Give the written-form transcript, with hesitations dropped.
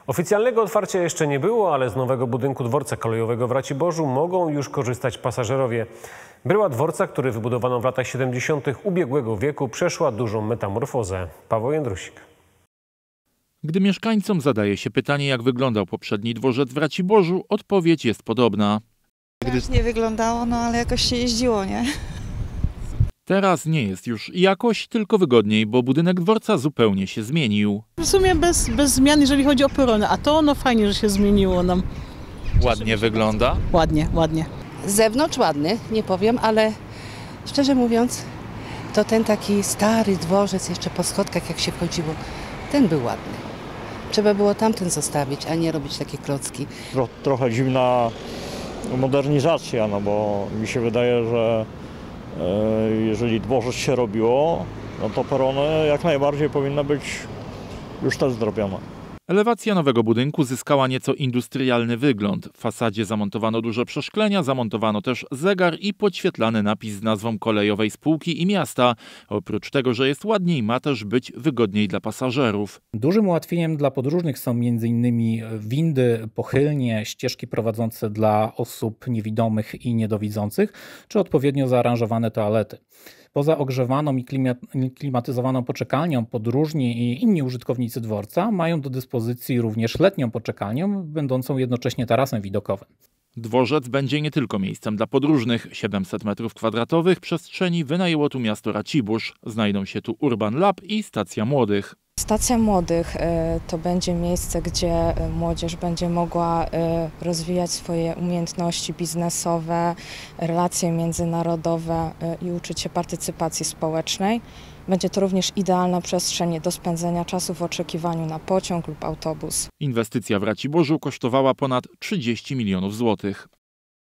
Oficjalnego otwarcia jeszcze nie było, ale z nowego budynku dworca kolejowego w Raciborzu mogą już korzystać pasażerowie. Bryła dworca, który wybudowano w latach 70. ubiegłego wieku, przeszła dużą metamorfozę. Paweł Jędrusik. Gdy mieszkańcom zadaje się pytanie, jak wyglądał poprzedni dworzec w Raciborzu, odpowiedź jest podobna. Nie wyglądało, no ale jakoś się jeździło, nie? Teraz nie jest już jakoś, tylko wygodniej, bo budynek dworca zupełnie się zmienił. W sumie bez zmian, jeżeli chodzi o perony, a to no fajnie, że się zmieniło nam. Ładnie wygląda? Ładnie, ładnie. Z zewnątrz ładny, nie powiem, ale szczerze mówiąc, to ten taki stary dworzec jeszcze po schodkach jak się wchodziło, ten był ładny. Trzeba było tamten zostawić, a nie robić takie klocki. Trochę dziwna modernizacja, no bo mi się wydaje, że jeżeli dworzec się robiło, no to perony jak najbardziej powinny być już też zrobione. Elewacja nowego budynku zyskała nieco industrialny wygląd. W fasadzie zamontowano duże przeszklenia, zamontowano też zegar i podświetlany napis z nazwą kolejowej spółki i miasta. Oprócz tego, że jest ładniej, ma też być wygodniej dla pasażerów. Dużym ułatwieniem dla podróżnych są m.in. windy, pochylnie, ścieżki prowadzące dla osób niewidomych i niedowidzących, czy odpowiednio zaaranżowane toalety. Poza ogrzewaną i klimatyzowaną poczekalnią podróżni i inni użytkownicy dworca mają do dyspozycji również letnią poczekalnię, będącą jednocześnie tarasem widokowym. Dworzec będzie nie tylko miejscem dla podróżnych. 700 m2 przestrzeni wynajęło tu miasto Racibórz. Znajdą się tu Urban Lab i Stacja Młodych. Stacja Młodych to będzie miejsce, gdzie młodzież będzie mogła rozwijać swoje umiejętności biznesowe, relacje międzynarodowe i uczyć się partycypacji społecznej. Będzie to również idealna przestrzeń do spędzenia czasu w oczekiwaniu na pociąg lub autobus. Inwestycja w Raciborzu kosztowała ponad 30 milionów złotych.